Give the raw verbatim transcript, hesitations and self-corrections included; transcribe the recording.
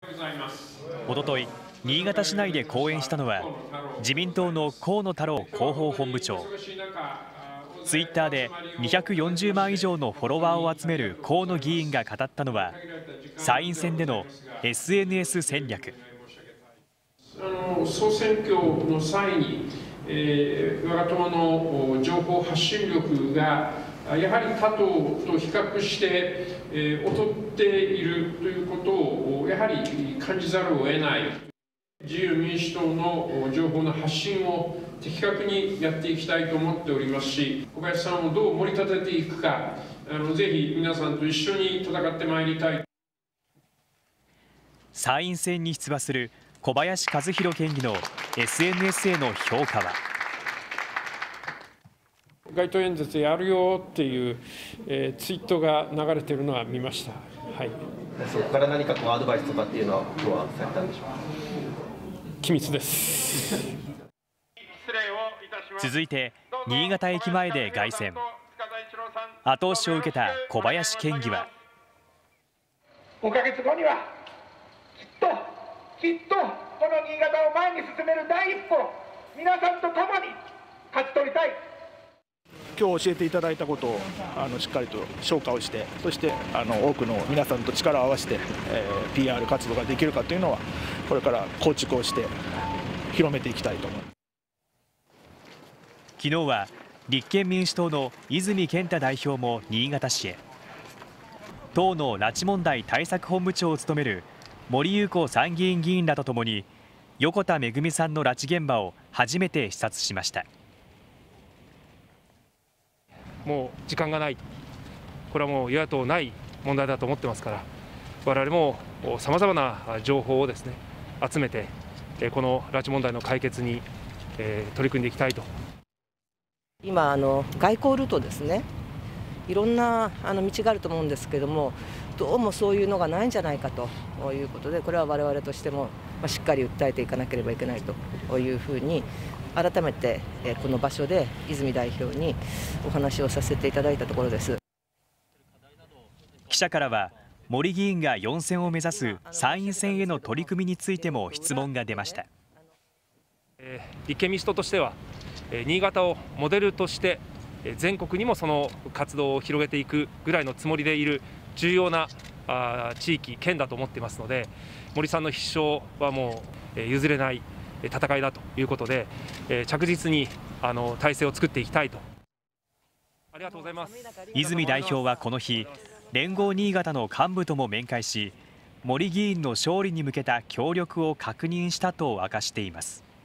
おととい、新潟市内で講演したのは自民党の河野太郎広報本部長。ツイッターでにひゃくよんじゅうまん以上のフォロワーを集める河野議員が語ったのは、参院選での エスエヌエス 戦略。 あの総選挙の際に、えー、我が党の情報発信力がやはり他党と比較して、えー、劣っているということをやはり感じざるを得ない。自由民主党の情報の発信を的確にやっていきたいと思っておりますし、小林さんをどう盛り立てていくか、あのぜひ皆さんと一緒に戦ってまいりたい。 参院選に出馬する小林和弘県議の エスエヌエス への評価は。 街頭演説やるよっていう、えー、ツイートが流れているのは見ました。はい。 そこから何かこうアドバイスとかっていうのは今日はされたんでしょうか。 機密です。 続いて新潟駅前で凱旋。後押しを受けた小林県議は、 ごかげつごにはきっときっとこの新潟を前に進める第一歩、皆さんと共に勝ち取りたい。 今日教えていただいたことをあのしっかりと消化をして、そしてあの多くの皆さんと力を合わせて、えー、ピーアール 活動ができるかというのはこれから構築をして広めていきたいと思います。 昨日は立憲民主党の泉健太代表も新潟市へ。党の拉致問題対策本部長を務める森裕子参議院議員らとともに横田めぐみさんの拉致現場を初めて視察しました。 もう時間がない、これはもう与野党ない問題だと思ってますから、我々もさまざまな情報をですね集めて、この拉致問題の解決に取り組んでいきたいと。 今あの外交ルートですね、いろんなあの道があると思うんですけども、どうもそういうのがないんじゃないかということで、これは我々としてもしっかり訴えていかなければいけないというふうに改めてこの場所で泉代表にお話をさせていただいたところです。 記者からは森議員がよん選を目指す参院選への取り組みについても質問が出ました。 立憲民主党としては新潟をモデルとして全国にもその活動を広げていくぐらいのつもりでいる重要な地域県だと思っていますので、森さんの必勝はもう譲れない戦いだということで、着実にあの体制を作っていきたいと。ありがとうございます。 泉代表はこの日、連合新潟の幹部とも面会し、森議員の勝利に向けた協力を確認したと明かしています。